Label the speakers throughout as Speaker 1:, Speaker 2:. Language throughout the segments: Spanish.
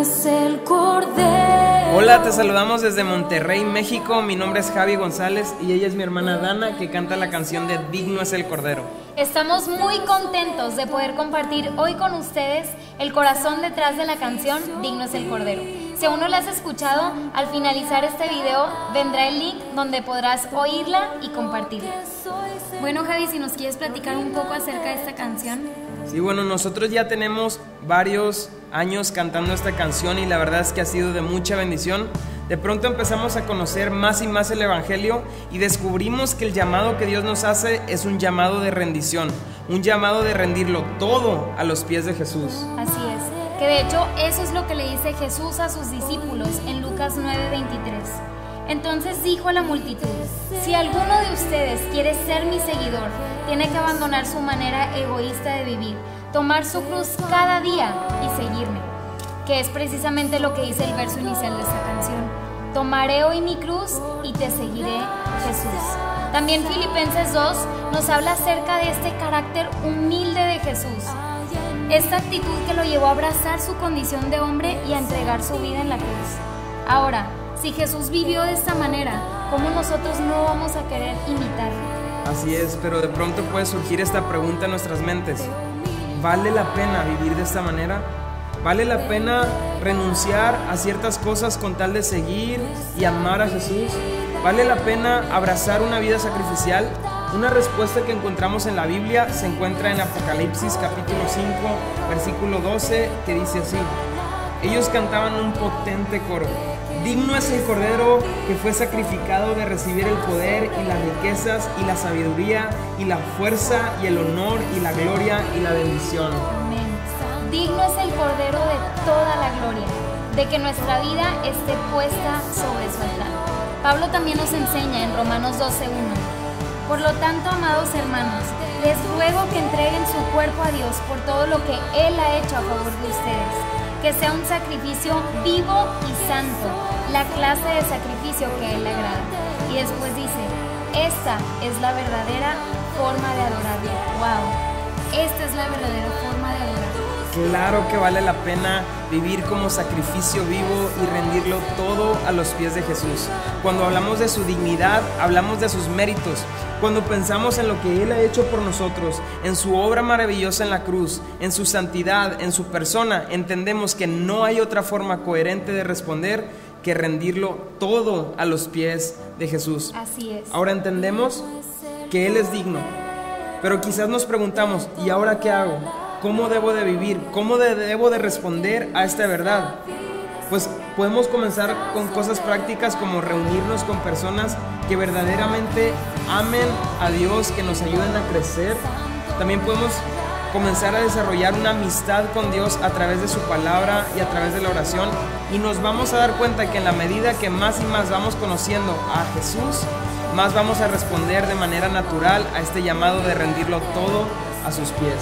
Speaker 1: es el Cordero.
Speaker 2: Hola, te saludamos desde Monterrey, México. Mi nombre es Javi González y ella es mi hermana Dana, que canta la canción de Digno es el Cordero.
Speaker 3: Estamos muy contentos de poder compartir hoy con ustedes el corazón detrás de la canción Digno es el Cordero. Si aún no la has escuchado, al finalizar este video vendrá el link donde podrás oírla y compartirla. Bueno, Javi, si nos quieres platicar un poco acerca de esta canción.
Speaker 2: Sí, bueno, nosotros ya tenemos varios años cantando esta canción y la verdad es que ha sido de mucha bendición. De pronto empezamos a conocer más y más el Evangelio y descubrimos que el llamado que Dios nos hace es un llamado de rendición, un llamado de rendirlo todo a los pies de Jesús.
Speaker 3: Así es, que de hecho eso es lo que le dice Jesús a sus discípulos en Lucas 9:23. Entonces dijo a la multitud: si alguno de ustedes quiere ser mi seguidor, tiene que abandonar su manera egoísta de vivir, tomar su cruz cada día y seguirme. Que es precisamente lo que dice el verso inicial de esta canción: tomaré hoy mi cruz y te seguiré, Jesús. También Filipenses 2 nos habla acerca de este carácter humilde de Jesús, esta actitud que lo llevó a abrazar su condición de hombre y a entregar su vida en la cruz. Ahora, si Jesús vivió de esta manera, ¿cómo nosotros no vamos a querer imitarlo?
Speaker 2: Así es, pero de pronto puede surgir esta pregunta en nuestras mentes: ¿vale la pena vivir de esta manera? ¿Vale la pena renunciar a ciertas cosas con tal de seguir y amar a Jesús? ¿Vale la pena abrazar una vida sacrificial? Una respuesta que encontramos en la Biblia se encuentra en Apocalipsis capítulo 5, versículo 12, que dice así: ellos cantaban un potente coro: digno es el Cordero que fue sacrificado de recibir el poder y las riquezas y la sabiduría y la fuerza y el honor y la gloria y la bendición.
Speaker 3: Amén. Digno es el Cordero de toda la gloria, de que nuestra vida esté puesta sobre su altar. Pablo también nos enseña en Romanos 12:1: por lo tanto, amados hermanos, les ruego que entreguen su cuerpo a Dios por todo lo que Él ha hecho a favor de ustedes, que sea un sacrificio vivo y santo, la clase de sacrificio que a Él le agrada. Y después dice: esta es la verdadera forma de adorarlo. ¡Wow! Esta es la verdadera forma de adorarlo.
Speaker 2: Claro que vale la pena vivir como sacrificio vivo y rendirlo todo a los pies de Jesús. Cuando hablamos de su dignidad, hablamos de sus méritos. Cuando pensamos en lo que Él ha hecho por nosotros, en su obra maravillosa en la cruz, en su santidad, en su persona, entendemos que no hay otra forma coherente de responder que rendirlo todo a los pies de Jesús.
Speaker 3: Así es.
Speaker 2: Ahora entendemos que Él es digno, pero quizás nos preguntamos: ¿y ahora qué hago? ¿Cómo debo de vivir? ¿Cómo debo de responder a esta verdad? Pues podemos comenzar con cosas prácticas como reunirnos con personas que verdaderamente amen a Dios, que nos ayuden a crecer. También podemos comenzar a desarrollar una amistad con Dios a través de su palabra y a través de la oración, y nos vamos a dar cuenta que en la medida que más y más vamos conociendo a Jesús, más vamos a responder de manera natural a este llamado de rendirlo todo a sus pies.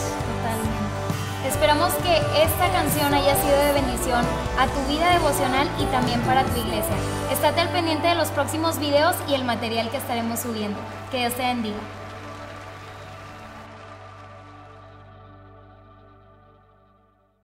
Speaker 3: Esperamos que esta canción haya sido de bendición a tu vida devocional y también para tu iglesia. Estate al pendiente de los próximos videos y el material que estaremos subiendo. Que Dios te bendiga.